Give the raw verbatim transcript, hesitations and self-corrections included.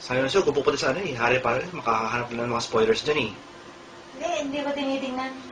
Sabi na siya, kung pupunta sa ano eh, hari pa rin, makakahanap na ng mga spoilers dyan eh. Hindi, hindi ko tinitingnan.